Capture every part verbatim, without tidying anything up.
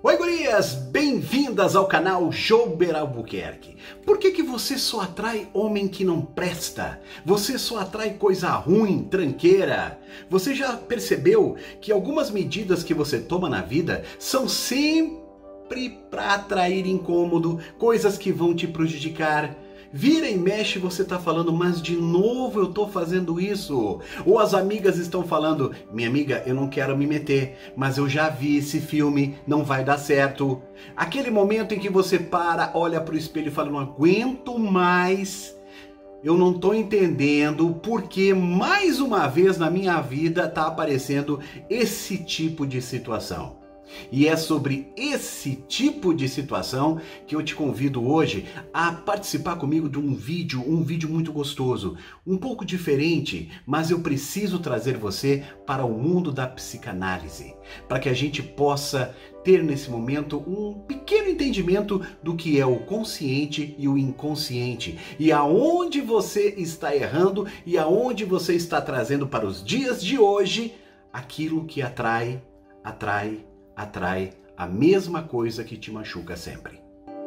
Oi gurias, bem-vindas ao canal Jober Albuquerque. Por que que você só atrai homem que não presta? Você só atrai coisa ruim, tranqueira? Você já percebeu que algumas medidas que você toma na vida são sempre para atrair incômodo, coisas que vão te prejudicar? Vira e mexe você tá falando, mas de novo eu tô fazendo isso. Ou as amigas estão falando, minha amiga, eu não quero me meter, mas eu já vi esse filme, não vai dar certo. Aquele momento em que você para, olha pro espelho e fala, não aguento mais, eu não tô entendendo porque mais uma vez na minha vida tá aparecendo esse tipo de situação. E é sobre esse tipo de situação que eu te convido hoje a participar comigo de um vídeo, um vídeo muito gostoso, um pouco diferente, mas eu preciso trazer você para o mundo da psicanálise, para que a gente possa ter nesse momento um pequeno entendimento do que é o consciente e o inconsciente, e aonde você está errando e aonde você está trazendo para os dias de hoje aquilo que atrai, atrai, atrai a mesma coisa que te machuca sempre.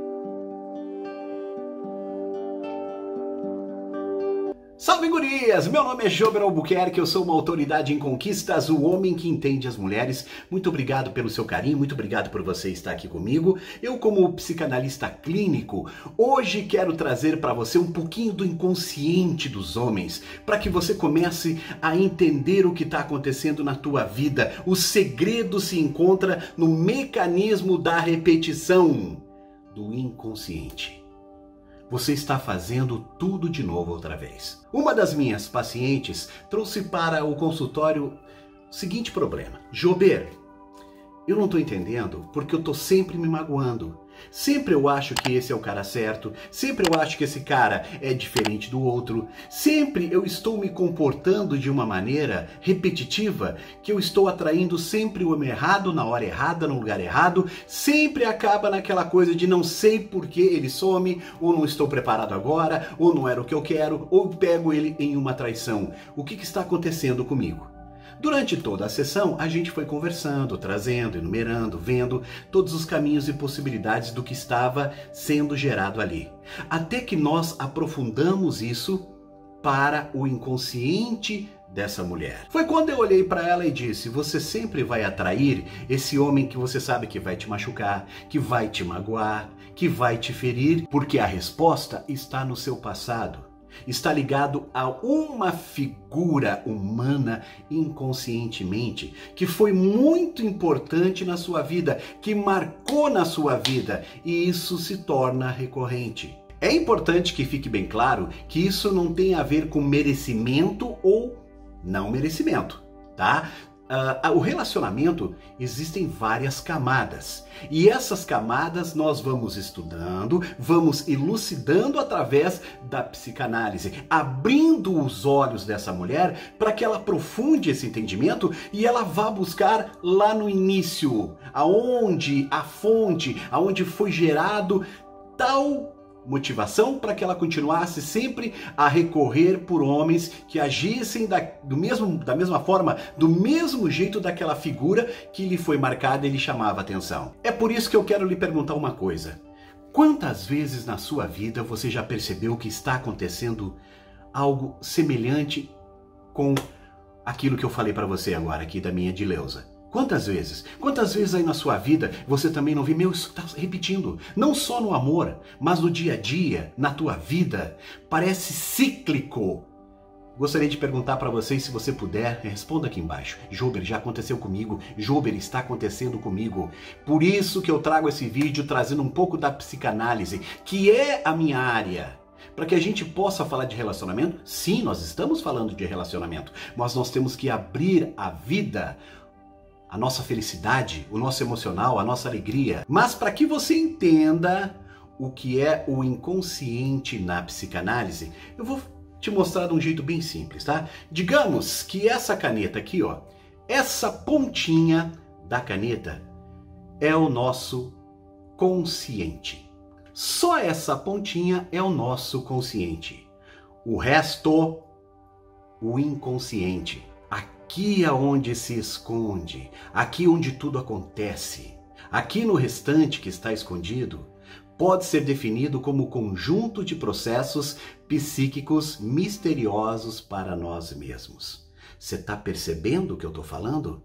Salve gurias! Meu nome é Jober Albuquerque, eu sou uma autoridade em conquistas, o homem que entende as mulheres. Muito obrigado pelo seu carinho, muito obrigado por você estar aqui comigo. Eu, como psicanalista clínico, hoje quero trazer para você um pouquinho do inconsciente dos homens, para que você comece a entender o que está acontecendo na tua vida. O segredo se encontra no mecanismo da repetição do inconsciente. Você está fazendo tudo de novo outra vez. Uma das minhas pacientes trouxe para o consultório o seguinte problema. Jober, eu não estou entendendo porque eu estou sempre me magoando. Sempre eu acho que esse é o cara certo, sempre eu acho que esse cara é diferente do outro, sempre eu estou me comportando de uma maneira repetitiva, que eu estou atraindo sempre o homem errado, na hora errada, no lugar errado, sempre acaba naquela coisa de não sei por que ele some, ou não estou preparado agora, ou não era o que eu quero, ou pego ele em uma traição. O que que está acontecendo comigo? Durante toda a sessão, a gente foi conversando, trazendo, enumerando, vendo todos os caminhos e possibilidades do que estava sendo gerado ali. Até que nós aprofundamos isso para o inconsciente dessa mulher. Foi quando eu olhei para ela e disse, você sempre vai atrair esse homem que você sabe que vai te machucar, que vai te magoar, que vai te ferir, porque a resposta está no seu passado. Está ligado a uma figura humana inconscientemente que foi muito importante na sua vida, que marcou na sua vida, e isso se torna recorrente. É importante que fique bem claro que isso não tem a ver com merecimento ou não merecimento, tá? Uh, o relacionamento, existem várias camadas, e essas camadas nós vamos estudando, vamos elucidando através da psicanálise, abrindo os olhos dessa mulher para que ela aprofunde esse entendimento e ela vá buscar lá no início, aonde a fonte, aonde foi gerado tal motivação para que ela continuasse sempre a recorrer por homens que agissem da, do mesmo, da mesma forma, do mesmo jeito daquela figura que lhe foi marcada e lhe chamava atenção. É por isso que eu quero lhe perguntar uma coisa. Quantas vezes na sua vida você já percebeu que está acontecendo algo semelhante com aquilo que eu falei para você agora aqui da minha Dileuza? Quantas vezes? Quantas vezes aí na sua vida você também não vê, meu, isso está repetindo? Não só no amor, mas no dia a dia, na tua vida. Parece cíclico. Gostaria de perguntar para vocês, se você puder, responda aqui embaixo. Jober, já aconteceu comigo. Jober, está acontecendo comigo. Por isso que eu trago esse vídeo trazendo um pouco da psicanálise, que é a minha área. Para que a gente possa falar de relacionamento, sim, nós estamos falando de relacionamento, mas nós temos que abrir a vida, a nossa felicidade, o nosso emocional, a nossa alegria. Mas para que você entenda o que é o inconsciente na psicanálise, eu vou te mostrar de um jeito bem simples, tá? Digamos que essa caneta aqui, ó, essa pontinha da caneta é o nosso consciente. Só essa pontinha é o nosso consciente. O resto, o inconsciente. Aqui é onde se esconde, aqui onde tudo acontece, Aqui no restante que está escondido, pode ser definido como conjunto de processos psíquicos misteriosos para nós mesmos. Você está percebendo o que eu estou falando?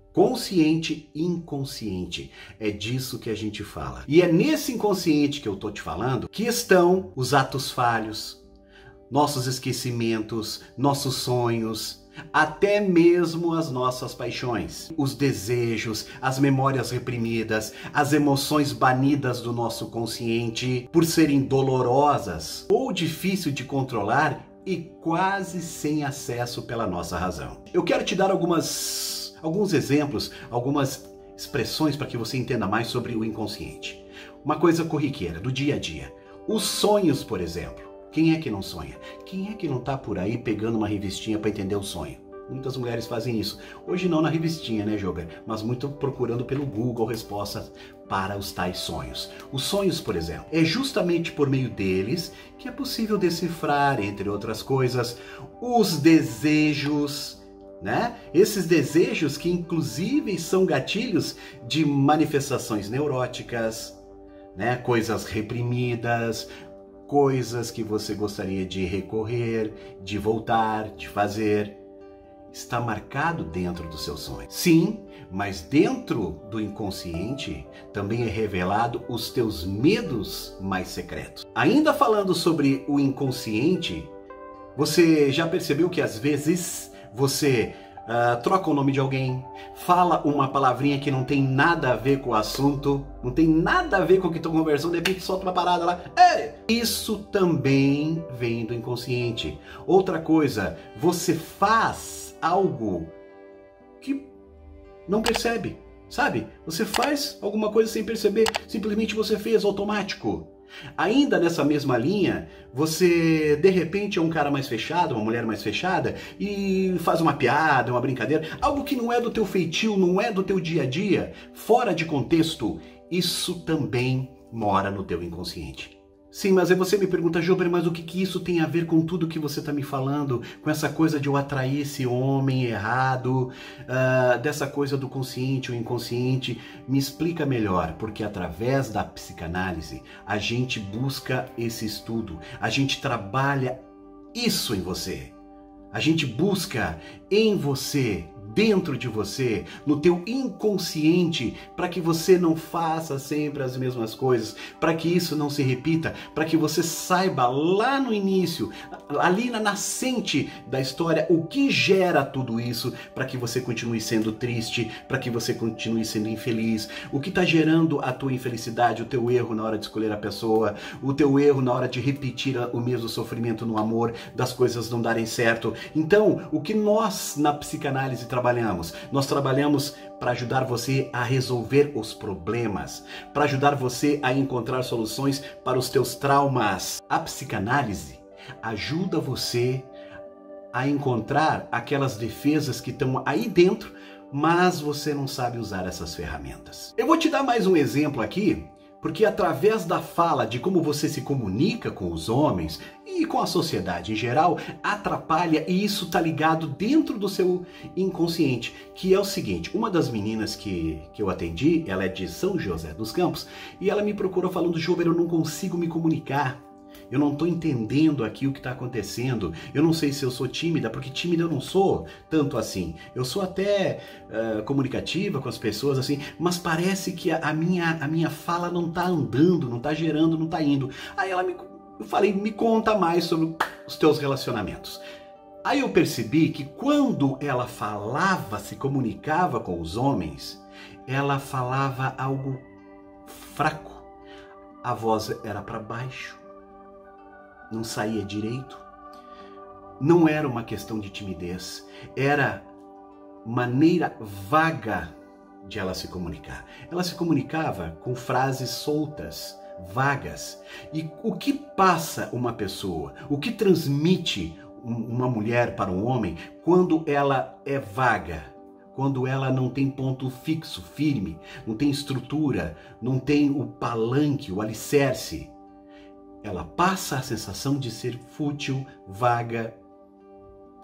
Consciente e inconsciente. É disso que a gente fala. E é nesse inconsciente que eu estou te falando que estão os atos falhos, nossos esquecimentos, nossos sonhos, até mesmo as nossas paixões, os desejos, as memórias reprimidas, as emoções banidas do nosso consciente por serem dolorosas ou difícil de controlar e quase sem acesso pela nossa razão. Eu quero te dar algumas, alguns exemplos, algumas expressões para que você entenda mais sobre o inconsciente. Uma coisa corriqueira, do dia a dia. Os sonhos, por exemplo. Quem é que não sonha? Quem é que não está por aí pegando uma revistinha para entender o sonho? Muitas mulheres fazem isso. Hoje não na revistinha, né, Jober? Mas muito procurando pelo Google respostas para os tais sonhos. Os sonhos, por exemplo, é justamente por meio deles que é possível decifrar, entre outras coisas, os desejos, né? Esses desejos que inclusive são gatilhos de manifestações neuróticas, né? Coisas reprimidas, coisas que você gostaria de recorrer, de voltar, de fazer. Está marcado dentro do seu sonho. Sim, mas dentro do inconsciente também é revelado os teus medos mais secretos. Ainda falando sobre o inconsciente, você já percebeu que às vezes você Uh, troca o nome de alguém, fala uma palavrinha que não tem nada a ver com o assunto, não tem nada a ver com o que estão conversando, de repente solta uma parada lá. Ei! Isso também vem do inconsciente. Outra coisa, você faz algo que não percebe, sabe? Você faz alguma coisa sem perceber, simplesmente você fez automático. Ainda nessa mesma linha, você de repente é um cara mais fechado, uma mulher mais fechada e faz uma piada, uma brincadeira, algo que não é do teu feitio, não é do teu dia a dia, fora de contexto, isso também mora no teu inconsciente. Sim, mas aí você me pergunta, Jober, mas o que, que isso tem a ver com tudo que você está me falando? Com essa coisa de eu atrair esse homem errado, uh, dessa coisa do consciente ou inconsciente? Me explica melhor, porque através da psicanálise a gente busca esse estudo, a gente trabalha isso em você. A gente busca em você, dentro de você, no teu inconsciente, para que você não faça sempre as mesmas coisas, para que isso não se repita, para que você saiba lá no início, ali na nascente da história, o que gera tudo isso, para que você continue sendo triste, para que você continue sendo infeliz, o que está gerando a tua infelicidade, o teu erro na hora de escolher a pessoa, o teu erro na hora de repetir o mesmo sofrimento no amor, das coisas não darem certo. Então, o que nós na psicanálise trabalhamos? Nós trabalhamos para ajudar você a resolver os problemas, para ajudar você a encontrar soluções para os teus traumas. A psicanálise ajuda você a encontrar aquelas defesas que estão aí dentro, mas você não sabe usar essas ferramentas. Eu vou te dar mais um exemplo aqui, porque através da fala de como você se comunica com os homens e com a sociedade em geral, atrapalha, e isso está ligado dentro do seu inconsciente, que é o seguinte: uma das meninas que, que eu atendi, ela é de São José dos Campos, e ela me procurou falando, Jober, eu não consigo me comunicar. Eu não estou entendendo aqui o que está acontecendo. Eu não sei se eu sou tímida, porque tímida eu não sou tanto assim. Eu sou até uh, comunicativa com as pessoas, assim, mas parece que a, a, minha, a minha fala não está andando, não está gerando, não está indo. Aí ela me, eu falei, me conta mais sobre os teus relacionamentos. Aí eu percebi que quando ela falava, se comunicava com os homens, ela falava algo fraco. A voz era para baixo. Não saía direito. Não era uma questão de timidez, era maneira vaga de ela se comunicar. Ela se comunicava com frases soltas, vagas. E o que passa uma pessoa, o que transmite uma mulher para um homem quando ela é vaga? Quando ela não tem ponto fixo, firme, não tem estrutura, não tem o palanque, o alicerce. Ela passa a sensação de ser fútil, vaga.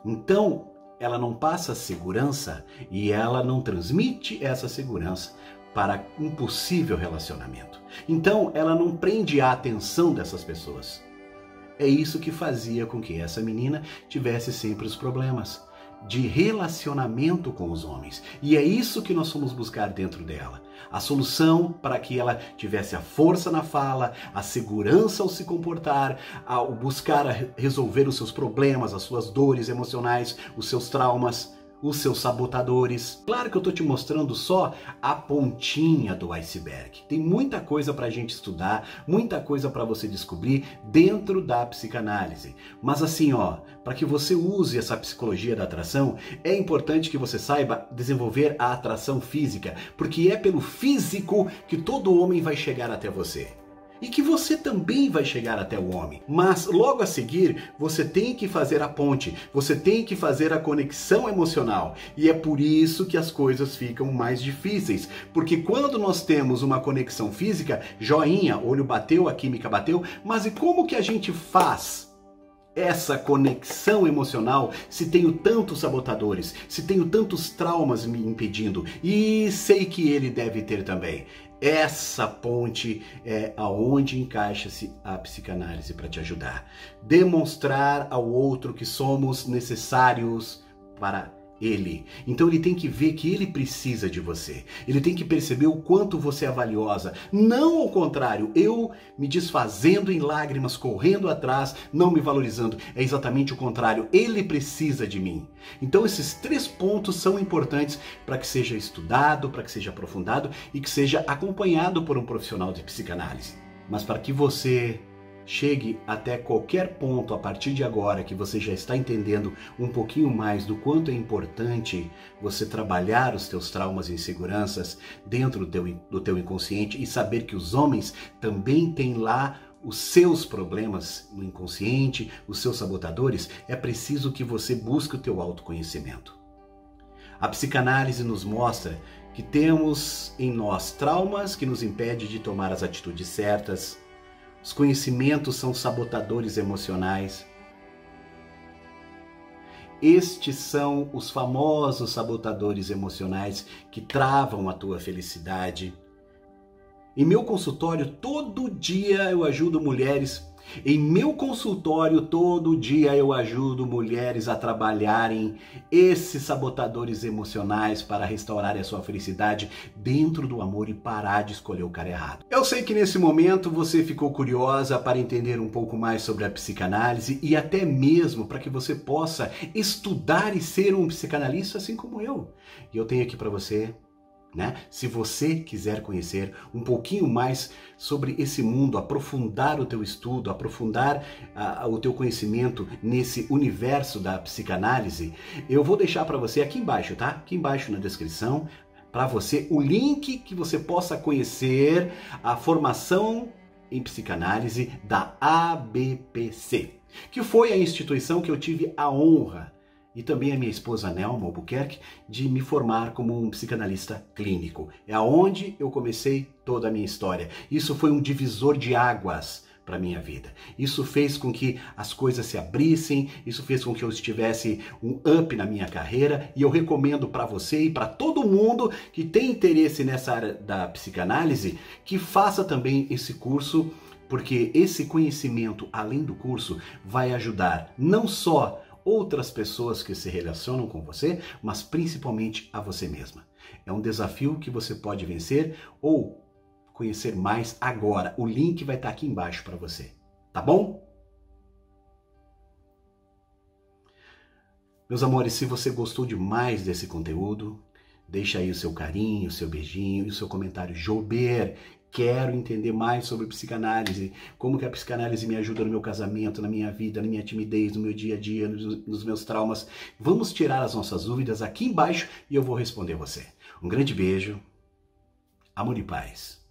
Então, ela não passa segurança e ela não transmite essa segurança para um possível relacionamento. Então, ela não prende a atenção dessas pessoas. É isso que fazia com que essa menina tivesse sempre os problemas de relacionamento com os homens. E é isso que nós fomos buscar dentro dela. A solução para que ela tivesse a força na fala, a segurança ao se comportar, ao buscar resolver os seus problemas, as suas dores emocionais, os seus traumas, os seus sabotadores. Claro que eu estou te mostrando só a pontinha do iceberg. Tem muita coisa para a gente estudar, muita coisa para você descobrir dentro da psicanálise. Mas assim, ó, para que você use essa psicologia da atração, é importante que você saiba desenvolver a atração física, porque é pelo físico que todo homem vai chegar até você. E que você também vai chegar até o homem. Mas logo a seguir, você tem que fazer a ponte, você tem que fazer a conexão emocional. E é por isso que as coisas ficam mais difíceis. Porque quando nós temos uma conexão física, joinha, olho bateu, a química bateu, mas e como que a gente faz essa conexão emocional se tenho tantos sabotadores, se tenho tantos traumas me impedindo? E sei que ele deve ter também. Essa ponte é aonde encaixa-se a psicanálise para te ajudar. Demonstrar ao outro que somos necessários para ele. Então ele tem que ver que ele precisa de você. Ele tem que perceber o quanto você é valiosa. Não ao contrário, eu me desfazendo em lágrimas, correndo atrás, não me valorizando. É exatamente o contrário. Ele precisa de mim. Então esses três pontos são importantes para que seja estudado, para que seja aprofundado e que seja acompanhado por um profissional de psicanálise. Mas para que você chegue até qualquer ponto a partir de agora que você já está entendendo um pouquinho mais do quanto é importante você trabalhar os teus traumas e inseguranças dentro do teu, do teu inconsciente e saber que os homens também têm lá os seus problemas no inconsciente, os seus sabotadores, é preciso que você busque o teu autoconhecimento. A psicanálise nos mostra que temos em nós traumas que nos impedem de tomar as atitudes certas. Os conhecimentos são sabotadores emocionais. Estes são os famosos sabotadores emocionais que travam a tua felicidade. Em meu consultório, todo dia eu ajudo mulheres. Em meu consultório, todo dia eu ajudo mulheres a trabalharem esses sabotadores emocionais para restaurar a sua felicidade dentro do amor e parar de escolher o cara errado. Eu sei que nesse momento você ficou curiosa para entender um pouco mais sobre a psicanálise e até mesmo para que você possa estudar e ser um psicanalista assim como eu. E eu tenho aqui para você, né? Se você quiser conhecer um pouquinho mais sobre esse mundo, aprofundar o teu estudo, aprofundar uh, o teu conhecimento nesse universo da psicanálise, eu vou deixar para você aqui embaixo, tá? Aqui embaixo na descrição, para você o link que você possa conhecer a formação em psicanálise da A B P C, que foi a instituição que eu tive a honra e também a minha esposa Nelma Albuquerque, de me formar como um psicanalista clínico. É aonde eu comecei toda a minha história. Isso foi um divisor de águas para a minha vida. Isso fez com que as coisas se abrissem, isso fez com que eu estivesse um up na minha carreira, e eu recomendo para você e para todo mundo que tem interesse nessa área da psicanálise, que faça também esse curso, porque esse conhecimento, além do curso, vai ajudar não só outras pessoas que se relacionam com você, mas principalmente a você mesma. É um desafio que você pode vencer ou conhecer mais agora. O link vai estar aqui embaixo para você, tá bom? Meus amores, se você gostou demais desse conteúdo, deixa aí o seu carinho, o seu beijinho e o seu comentário. Jober, quero entender mais sobre psicanálise, como que a psicanálise me ajuda no meu casamento, na minha vida, na minha timidez, no meu dia a dia, nos, nos meus traumas. Vamos tirar as nossas dúvidas aqui embaixo e eu vou responder você. Um grande beijo, amor e paz.